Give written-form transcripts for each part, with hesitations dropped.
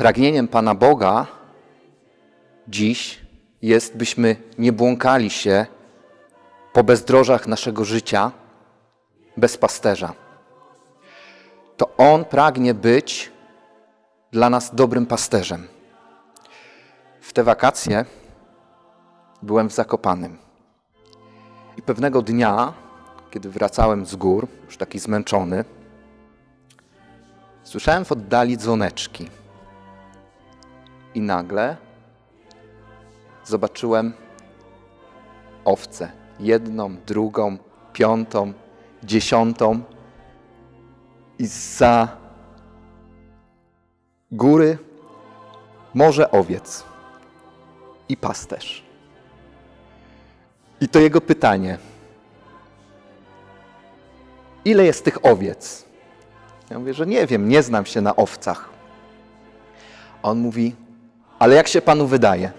pragnieniem Pana Boga dziś jest, byśmy nie błąkali się po bezdrożach naszego życia bez pasterza. To On pragnie być dla nas dobrym pasterzem. W te wakacje byłem w Zakopanem. I pewnego dnia, kiedy wracałem z gór, już taki zmęczony, słyszałem w oddali dzwoneczki. I nagle zobaczyłem owce. Jedną, drugą, piątą, 10. I zza góry morze owiec i pasterz. I to jego pytanie. Ile jest tych owiec? Ja mówię, że nie wiem, nie znam się na owcach. A on mówi, ale jak się Panu wydaje?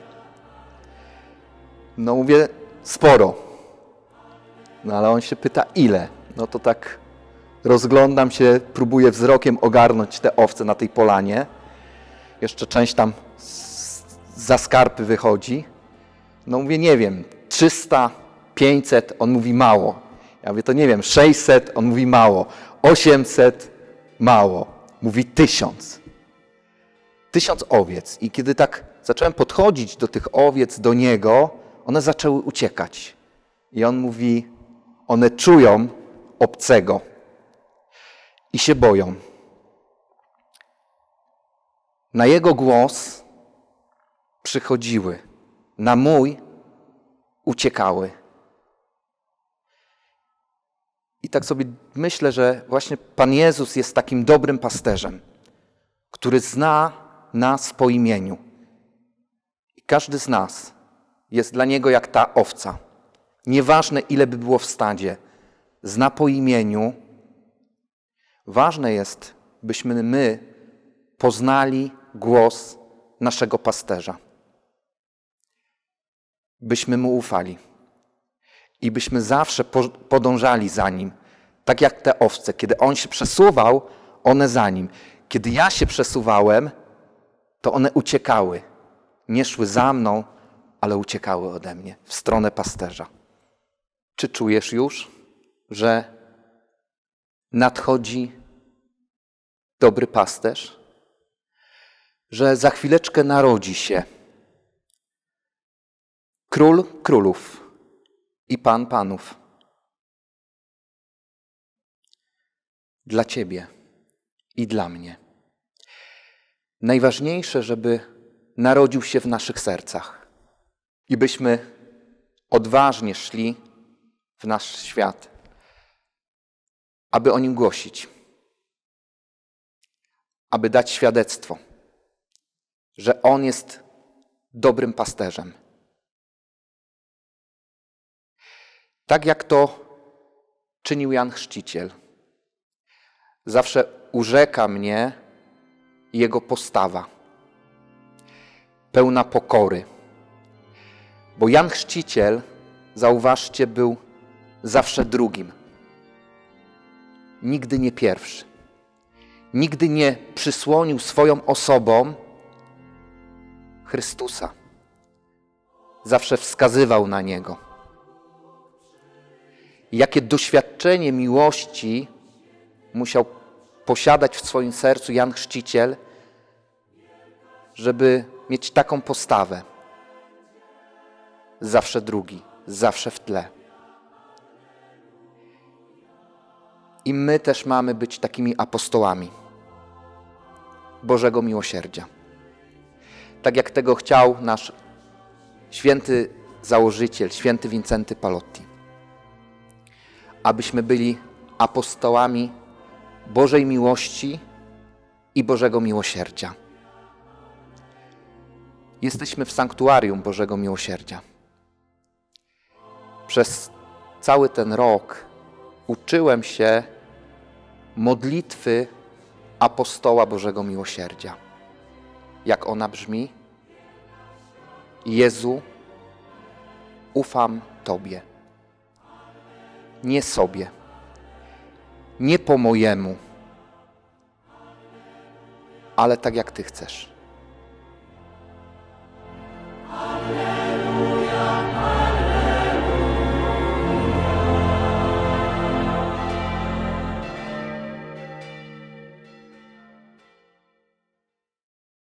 No mówię, sporo. No ale on się pyta, ile? No to tak rozglądam się, próbuję wzrokiem ogarnąć te owce na tej polanie. Jeszcze część tam za skarpy wychodzi. No mówię, nie wiem, 300, 500, on mówi mało. Ja mówię, to nie wiem, 600, on mówi mało. 800, mało. Mówi 1000. 1000 owiec. I kiedy tak zacząłem podchodzić do tych owiec, do niego, one zaczęły uciekać. I on mówi, one czują obcego i się boją. Na jego głos przychodziły, na mój uciekały. I tak sobie myślę, że właśnie Pan Jezus jest takim dobrym pasterzem, który zna nas po imieniu. I każdy z nas jest dla Niego jak ta owca. Nieważne, ile by było w stadzie, zna po imieniu. Ważne jest, byśmy my poznali głos naszego pasterza. Byśmy Mu ufali. I byśmy zawsze podążali za Nim. Tak jak te owce. Kiedy On się przesuwał, one za Nim. Kiedy ja się przesuwałem, to one uciekały. Nie szły za mną, ale uciekały ode mnie w stronę pasterza. Czy czujesz już, że nadchodzi dobry pasterz? Że za chwileczkę narodzi się Król królów i Pan panów. Dla Ciebie i dla mnie. Najważniejsze, żeby narodził się w naszych sercach i byśmy odważnie szli w nasz świat, aby o Nim głosić, aby dać świadectwo, że On jest dobrym pasterzem. Tak jak to czynił Jan Chrzciciel. Zawsze urzeka mnie Jego postawa, pełna pokory. Bo Jan Chrzciciel, zauważcie, był zawsze drugim. Nigdy nie pierwszy. Nigdy nie przysłonił swoją osobą Chrystusa. Zawsze wskazywał na Niego. Jakie doświadczenie miłości musiał posiadać w swoim sercu Jan Chrzciciel, żeby mieć taką postawę. Zawsze drugi, zawsze w tle. I my też mamy być takimi apostołami Bożego miłosierdzia. Tak jak tego chciał nasz święty założyciel, święty Wincenty Palotti. Abyśmy byli apostołami Bożej miłości i Bożego miłosierdzia. Jesteśmy w sanktuarium Bożego miłosierdzia. Przez cały ten rok uczyłem się modlitwy apostoła Bożego miłosierdzia. Jak ona brzmi? Jezu, ufam Tobie. Nie sobie. Nie po mojemu. Ale tak jak Ty chcesz.